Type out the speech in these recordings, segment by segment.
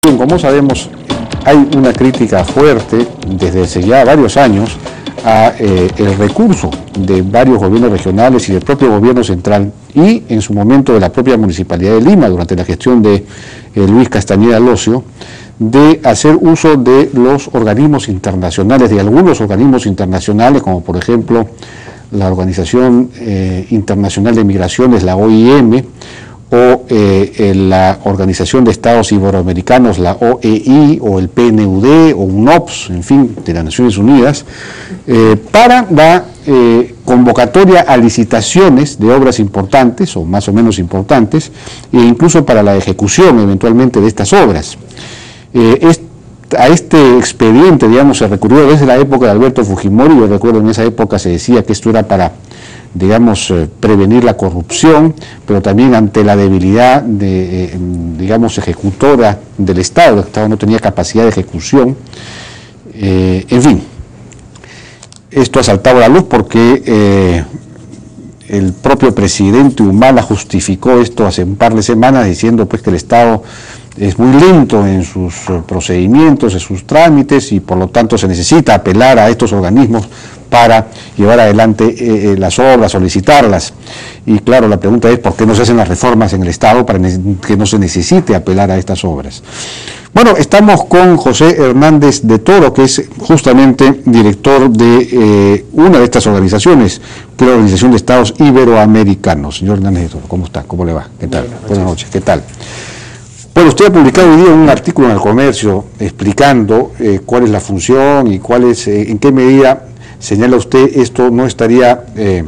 Bien, como sabemos, hay una crítica fuerte desde hace ya varios años a el recurso de varios gobiernos regionales y del propio gobierno central y en su momento de la propia Municipalidad de Lima durante la gestión de Luis Castañeda Locio, de hacer uso de los organismos internacionales, de algunos organismos internacionales, como por ejemplo la Organización Internacional de Migraciones, la OIM, o la Organización de Estados Iberoamericanos, la OEI, o el PNUD, o UNOPS, en fin, de las Naciones Unidas, para la convocatoria a licitaciones de obras importantes, o más o menos importantes, e incluso para la ejecución eventualmente de estas obras. A este expediente, digamos, se recurrió desde la época de Alberto Fujimori. Yo recuerdo en esa época se decía que esto era para, digamos, prevenir la corrupción, pero también ante la debilidad de, digamos, ejecutora del Estado. El Estado no tenía capacidad de ejecución. En fin, esto ha saltado a la luz porque el propio presidente Humala justificó esto hace un par de semanas diciendo pues que el Estado es muy lento en sus procedimientos, en sus trámites, y por lo tanto se necesita apelar a estos organismos para llevar adelante las obras, solicitarlas. Y claro, la pregunta es ¿por qué no se hacen las reformas en el Estado para que no se necesite apelar a estas obras? Bueno, estamos con José Hernández de Toro, que es justamente director de una de estas organizaciones, que es la Organización de Estados Iberoamericanos. Señor Hernández de Toro, ¿cómo está? ¿Cómo le va? ¿Qué tal? Buenas noches. ¿Qué tal? Bueno, usted ha publicado hoy día un artículo en El Comercio explicando cuál es la función y cuál es, en qué medida, señala usted, esto no estaría,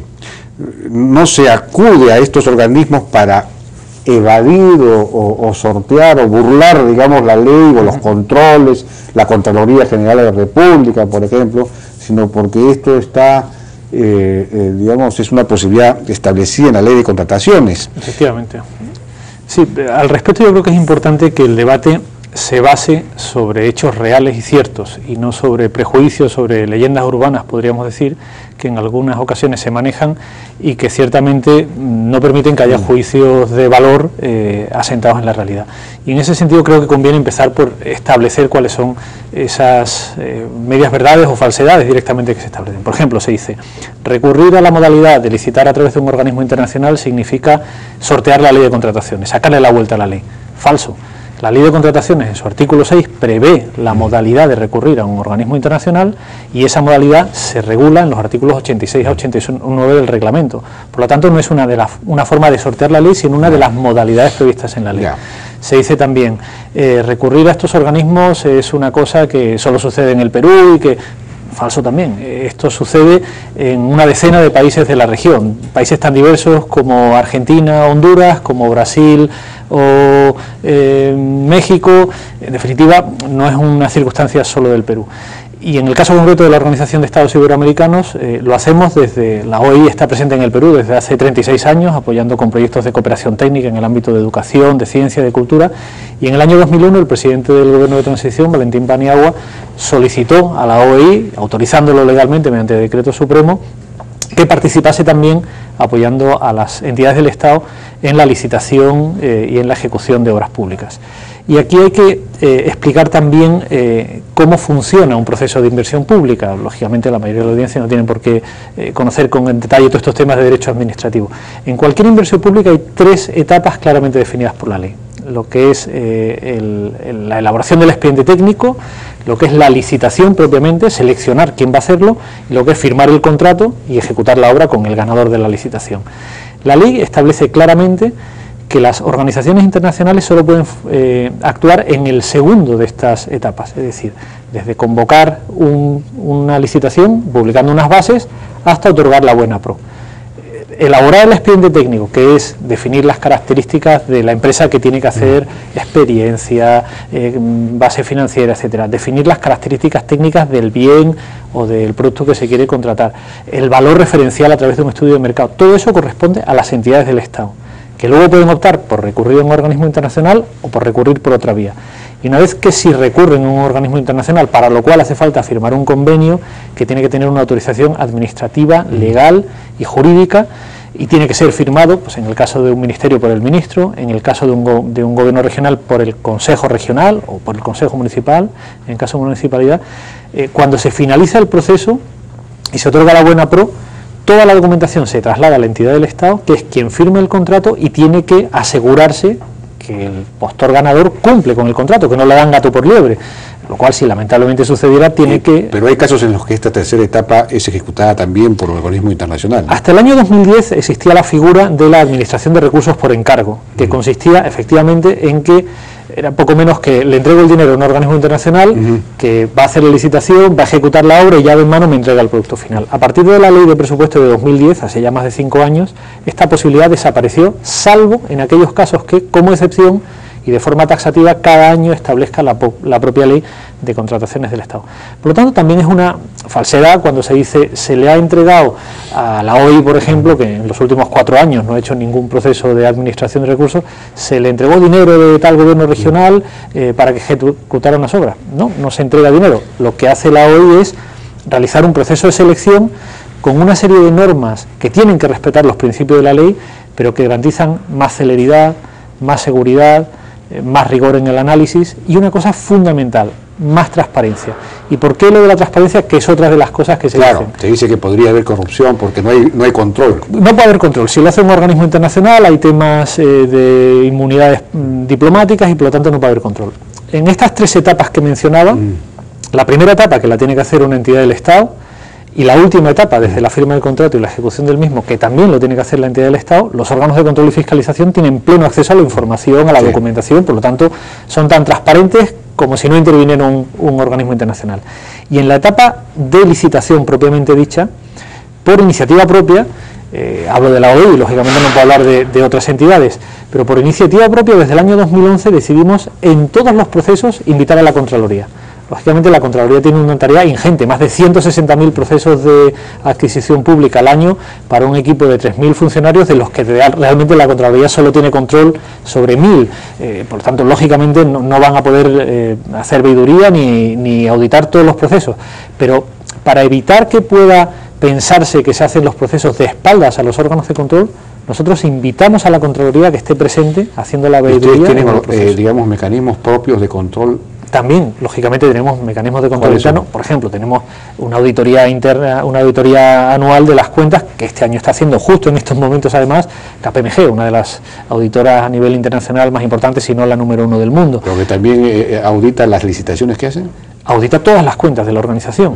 no se acude a estos organismos para evadir o sortear o burlar, digamos, la ley o los controles, la Contraloría General de la República, por ejemplo, sino porque esto está, digamos, es una posibilidad establecida en la Ley de Contrataciones. Efectivamente. Sí, al respecto yo creo que es importante que el debate se base sobre hechos reales y ciertos y no sobre prejuicios, sobre leyendas urbanas, podríamos decir, que en algunas ocasiones se manejan y que ciertamente no permiten que haya juicios de valor asentados en la realidad. Y en ese sentido creo que conviene empezar por establecer cuáles son esas medias verdades o falsedades directamente que se establecen. Por ejemplo, se dice, recurrir a la modalidad de licitar a través de un organismo internacional significa sortear la ley de contrataciones, sacarle la vuelta a la ley. Falso. La Ley de Contrataciones, en su artículo 6, prevé la modalidad de recurrir a un organismo internacional y esa modalidad se regula en los artículos 86 a 89 del reglamento. Por lo tanto, no es una forma de sortear la ley, sino una de las modalidades previstas en la ley. Se dice también, recurrir a estos organismos es una cosa que solo sucede en el Perú y que... Falso también. Esto sucede en una decena de países de la región, países tan diversos como Argentina, Honduras, como Brasil o México. En definitiva, no es una circunstancia solo del Perú. Y en el caso concreto de la Organización de Estados Iberoamericanos, lo hacemos desde, la OEI está presente en el Perú desde hace 36 años, apoyando con proyectos de cooperación técnica en el ámbito de educación, de ciencia, de cultura, y en el año 2001 el presidente del Gobierno de Transición, Valentín Paniagua, solicitó a la OEI, autorizándolo legalmente mediante decreto supremo, que participase también apoyando a las entidades del Estado en la licitación y en la ejecución de obras públicas. Y aquí hay que explicar también cómo funciona un proceso de inversión pública. Lógicamente la mayoría de la audiencia no tienen por qué conocer en detalle todos estos temas de derecho administrativo. En cualquier inversión pública hay tres etapas claramente definidas por la ley. Lo que es la elaboración del expediente técnico, lo que es la licitación propiamente, seleccionar quién va a hacerlo, y lo que es firmar el contrato y ejecutar la obra con el ganador de la licitación. La ley establece claramente que las organizaciones internacionales solo pueden actuar en el segundo de estas etapas, es decir, desde convocar una licitación, publicando unas bases, hasta otorgar la buena pro. Elaborar el expediente técnico, que es definir las características de la empresa que tiene que hacer, experiencia, base financiera, etcétera, definir las características técnicas del bien o del producto que se quiere contratar, el valor referencial a través de un estudio de mercado, todo eso corresponde a las entidades del Estado, que luego pueden optar por recurrir a un organismo internacional o por recurrir por otra vía. Y una vez que si recurren a un organismo internacional, para lo cual hace falta firmar un convenio que tiene que tener una autorización administrativa, legal y jurídica, y tiene que ser firmado, pues en el caso de un ministerio por el ministro, en el caso de un gobierno regional por el consejo regional o por el consejo municipal, en caso de municipalidad. Cuando se finaliza el proceso y se otorga la buena pro, toda la documentación se traslada a la entidad del Estado, que es quien firme el contrato y tiene que asegurarse que el postor ganador cumple con el contrato, que no le dan gato por liebre, lo cual si lamentablemente sucediera tiene que... Pero hay casos en los que esta tercera etapa es ejecutada también por un organismo internacional, ¿no? Hasta el año 2010 existía la figura de la administración de recursos por encargo, que consistía efectivamente en que era poco menos que le entrego el dinero a un organismo internacional que va a hacer la licitación, va a ejecutar la obra y llave en mano me entrega el producto final. A partir de la ley de presupuesto de 2010, hace ya más de 5 años, esta posibilidad desapareció, salvo en aquellos casos que, como excepción y de forma taxativa, cada año establezca la propia ley de contrataciones del Estado. Por lo tanto, también es una falsedad cuando se dice se le ha entregado a la OI, por ejemplo, que en los últimos 4 años no ha hecho ningún proceso de administración de recursos, se le entregó dinero de tal gobierno regional para que ejecutara unas obras. No, no se entrega dinero. Lo que hace la OI es realizar un proceso de selección con una serie de normas que tienen que respetar los principios de la ley, pero que garantizan más celeridad, más seguridad, más rigor en el análisis y una cosa fundamental, más transparencia. ¿Y por qué lo de la transparencia? Que es otra de las cosas que se dicen. Claro, se dice que podría haber corrupción porque no hay control. No puede haber control. Si lo hace un organismo internacional hay temas de inmunidades diplomáticas y por lo tanto no puede haber control. En estas 3 etapas que mencionaba, la primera etapa que la tiene que hacer una entidad del Estado, y la última etapa, desde la firma del contrato y la ejecución del mismo, que también lo tiene que hacer la entidad del Estado, los órganos de control y fiscalización tienen pleno acceso a la información, a la documentación, por lo tanto son tan transparentes como si no interviniera un organismo internacional. Y en la etapa de licitación propiamente dicha, por iniciativa propia, hablo de la OI y lógicamente no puedo hablar de otras entidades, pero por iniciativa propia desde el año 2011 decidimos en todos los procesos invitar a la Contraloría. Lógicamente la Contraloría tiene una tarea ingente, más de 160.000 procesos de adquisición pública al año para un equipo de 3.000 funcionarios, de los que realmente la Contraloría solo tiene control sobre 1.000, por lo tanto lógicamente no van a poder hacer veiduría ni auditar todos los procesos, pero para evitar que pueda pensarse que se hacen los procesos de espaldas a los órganos de control, nosotros invitamos a la Contraloría que esté presente haciendo la veiduría. ¿Ustedes tienen, digamos, mecanismos propios de control? También, lógicamente, tenemos mecanismos de control interno. Por ejemplo, tenemos una auditoría interna, una auditoría anual de las cuentas, que este año está haciendo justo en estos momentos, además, KPMG, una de las auditoras a nivel internacional más importantes, si no la número 1 del mundo. ¿Pero que también audita las licitaciones que hacen? Audita todas las cuentas de la organización.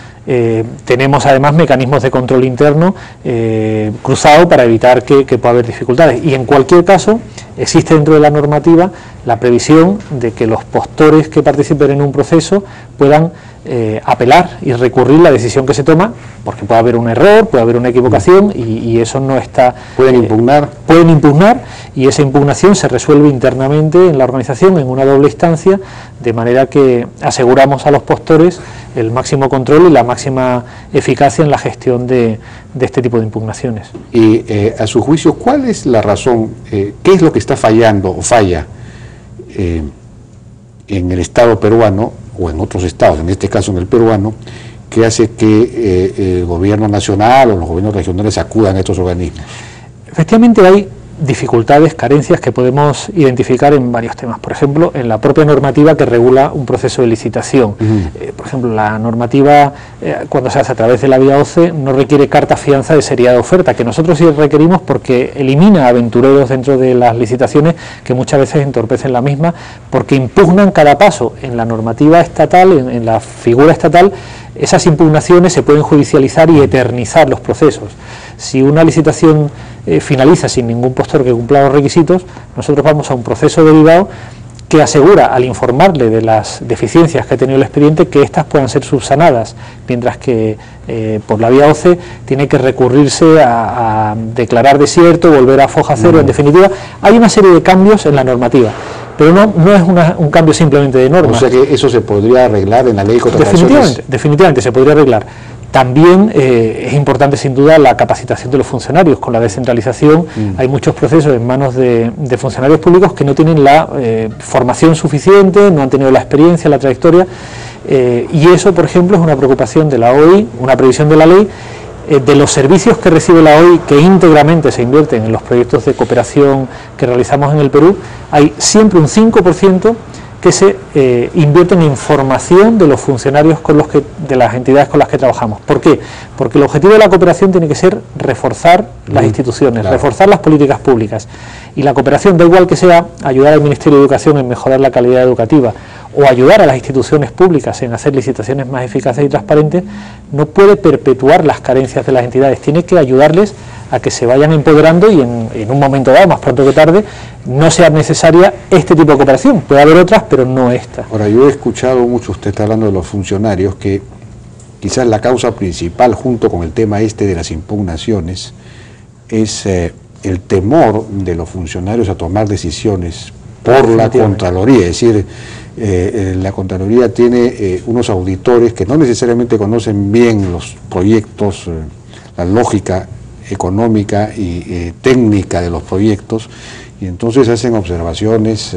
Tenemos además mecanismos de control interno cruzado para evitar que pueda haber dificultades, y en cualquier caso existe dentro de la normativa la previsión de que los postores que participen en un proceso puedan apelar y recurrir la decisión que se toma, porque puede haber un error, puede haber una equivocación y eso no está... ¿Pueden impugnar? Pueden impugnar, y esa impugnación se resuelve internamente en la organización en una doble instancia, de manera que aseguramos a los postores el máximo control y la máxima eficacia en la gestión de este tipo de impugnaciones. Y a su juicio, ¿cuál es la razón, qué es lo que está fallando o falla en el Estado peruano o en otros estados, en este caso en el peruano, que hace que el gobierno nacional o los gobiernos regionales acudan a estos organismos? Efectivamente hay dificultades, carencias que podemos identificar en varios temas. Por ejemplo, en la propia normativa que regula un proceso de licitación. Por ejemplo, la normativa, cuando se hace a través de la vía OCE, no requiere carta fianza de seriedad de oferta, que nosotros sí requerimos porque elimina aventureros dentro de las licitaciones que muchas veces entorpecen la misma, porque impugnan cada paso. En la normativa estatal, en la figura estatal, esas impugnaciones se pueden judicializar y eternizar los procesos. Si una licitación finaliza sin ningún postor que cumpla los requisitos, nosotros vamos a un proceso derivado que asegura, al informarle de las deficiencias que ha tenido el expediente, que éstas puedan ser subsanadas, mientras que por la vía OCE tiene que recurrirse a declarar desierto, volver a foja cero. En definitiva, hay una serie de cambios en la normativa, pero no es un cambio simplemente de norma. O sea que eso se podría arreglar en la ley de contrataciones. Definitivamente se podría arreglar. También es importante sin duda la capacitación de los funcionarios. Con la descentralización hay muchos procesos en manos de funcionarios públicos que no tienen la formación suficiente, no han tenido la experiencia, la trayectoria, y eso, por ejemplo, es una preocupación de la OI, una previsión de la ley, de los servicios que recibe la OI, que íntegramente se invierten en los proyectos de cooperación que realizamos en el Perú, hay siempre un 5% que se invierten en formación de los funcionarios de las entidades con las que trabajamos. ¿Por qué? Porque el objetivo de la cooperación tiene que ser reforzar las instituciones, reforzar las políticas públicas. Y la cooperación, da igual que sea ayudar al Ministerio de Educación en mejorar la calidad educativa o ayudar a las instituciones públicas en hacer licitaciones más eficaces y transparentes, no puede perpetuar las carencias de las entidades, tiene que ayudarles a que se vayan empoderando y en un momento dado, más pronto que tarde, no sea necesaria este tipo de cooperación. Puede haber otras, pero no esta. Ahora, yo he escuchado mucho, usted está hablando de los funcionarios, que quizás la causa principal, junto con el tema de las impugnaciones, es el temor de los funcionarios a tomar decisiones por la Contraloría. Es decir, la Contraloría tiene unos auditores que no necesariamente conocen bien los proyectos, la lógica económica y técnica de los proyectos, y entonces hacen observaciones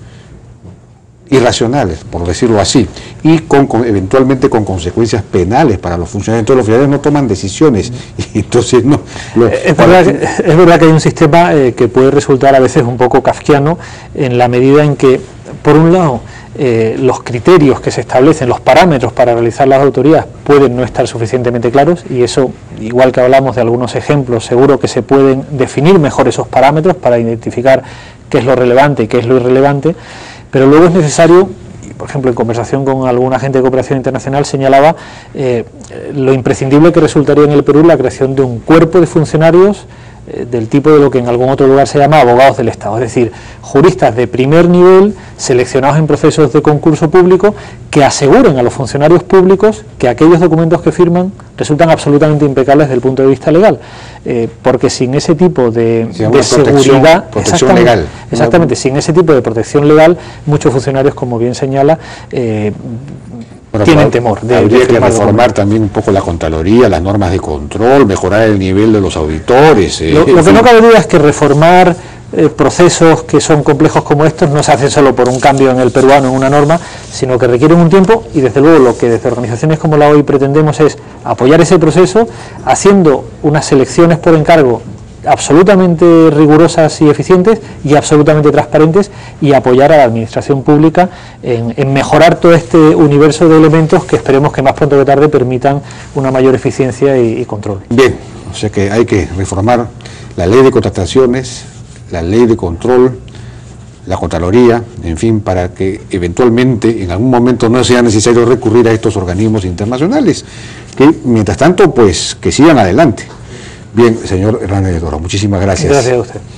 irracionales, por decirlo así, y eventualmente con consecuencias penales para los funcionarios. Entonces los funcionarios no toman decisiones, y entonces no... Es verdad que hay un sistema que puede resultar a veces un poco kafkiano, en la medida en que, por un lado, los criterios que se establecen, los parámetros para realizar las auditorías pueden no estar suficientemente claros, y eso, igual que hablamos de algunos ejemplos, seguro que se pueden definir mejor esos parámetros para identificar qué es lo relevante y qué es lo irrelevante, pero luego es necesario, por ejemplo, en conversación con algún agente de cooperación internacional señalaba lo imprescindible que resultaría en el Perú la creación de un cuerpo de funcionarios del tipo de lo que en algún otro lugar se llama abogados del Estado, es decir, juristas de primer nivel seleccionados en procesos de concurso público que aseguren a los funcionarios públicos que aquellos documentos que firman resultan absolutamente impecables desde el punto de vista legal, porque sin ese tipo de seguridad, protección legal. Exactamente, sin ese tipo de protección legal, muchos funcionarios, como bien señala, tienen temor. Habría que reformar también un poco la Contraloría, las normas de control, mejorar el nivel de los auditores. Lo que no cabe duda es que reformar procesos que son complejos como estos no se hacen solo por un cambio en el peruano, en una norma, sino que requieren un tiempo, y desde luego lo que desde organizaciones como la OI pretendemos es apoyar ese proceso haciendo unas selecciones por encargo absolutamente rigurosas y eficientes y absolutamente transparentes, y apoyar a la administración pública en mejorar todo este universo de elementos que esperemos que más pronto que tarde permitan una mayor eficiencia y control. Bien, o sea que hay que reformar la ley de contrataciones, la ley de control, la Contraloría, en fin, para que eventualmente en algún momento no sea necesario recurrir a estos organismos internacionales, que mientras tanto pues que sigan adelante. Bien, señor Hernández de Toro, muchísimas gracias. Gracias a usted.